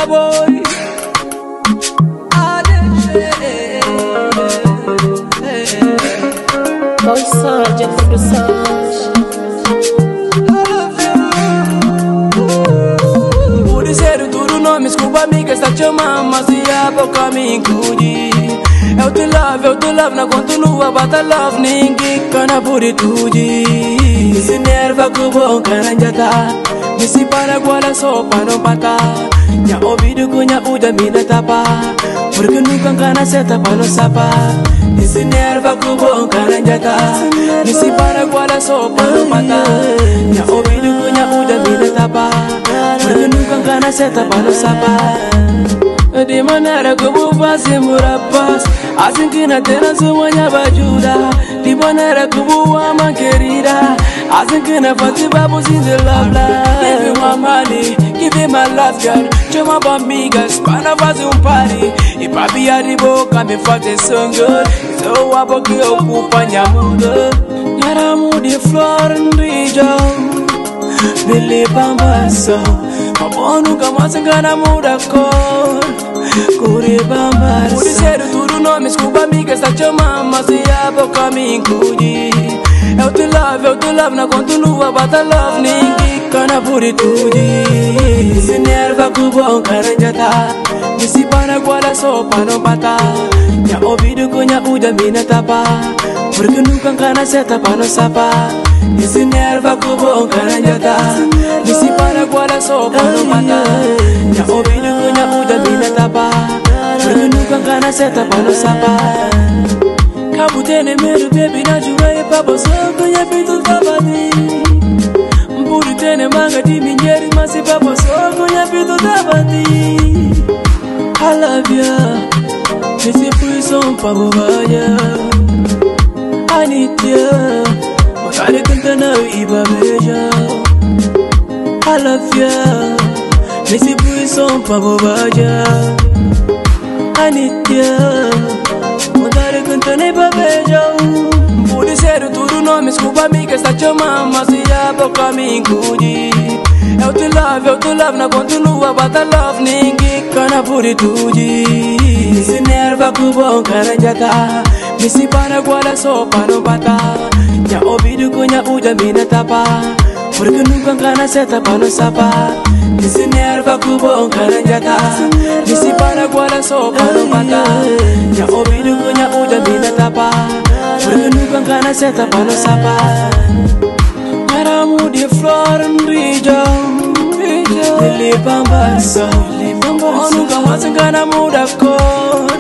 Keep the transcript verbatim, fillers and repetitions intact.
Buddha boy. Boy Sergeant for the Sarge. Por ser tudo nome, desculpa amiga, está te chamando, mas ia pro caminho cuide. Eu te love, eu te love, na continua, bata love, ninguém cana por tudo. Se nerva que bom, caranjata. Me se para guarda sopa, não pata. Já ouvido que nha uda mina tapa. Porque nunca cana seta para não sapa. Se nerva que bom, caranjata. Me se para guarda sopa, não pata. Já ouvido que nha uda mina tapa. Porque nunca cana seta para não sapa. De maneira que vou fazer mura paz. Assim que na terra sua minha ajuda. De maneira que vou amar querida. Assim que na fase vamos in the love life. Give me my money, give me my love girl. Chama pra amigas, para fazer um party. E pra via de boca me fazer som good. Sou a boca que ocupa minha muda. Nhara mude flor no rijão. Nele bambaço. Amor nunca mais engana muda cor. Cure bambaço. Por ser tudo nome, desculpa amiga, está te chamando, mas ia pro caminho cuide. Eu te love, eu te love, na continua, bata love, ninguém cana por tudo. Se nerva que bom, caranjata. Me se para guarda sopa, não pata. Já ouvido que nha uda mina tapa. Porque nunca cana seta para não sapa. Se nerva que bom, caranjata. Me se para guarda sopa, não pata. Já ouvido que nha uda mina tapa. Porque nunca cana seta para não sapa. Kabutene meru baby na jura e papa so kunya pitu tabati. Mpuri tene manga di minyeri masi papa so kunya pitu tabati. I love ya, missy prison papa vaya. I need ya, makare kanta na iba beja. I love ya, missy prison papa vaya. I need ya. Por ser tudo nome, desculpa amiga, está te chamando, mas ia pro caminho cuide. Eu te love, eu te love, na continua, bata love, ninguém cana por tudo. Se nerva que bom, caranjata. Me se para guarda sopa, não bata. Já ouvido que nha uda mina tapa. Porque nunca cana seta para não sapa. Se nerva que bom, caranjata. Me se para guarda sopa, não bata. Já ouvido que nha uda mina tapa. Porque nunca cana seta para não sapa. Nhara mude flor no rijão. Nele bambaço. Oh, nunca mais engana muda cor.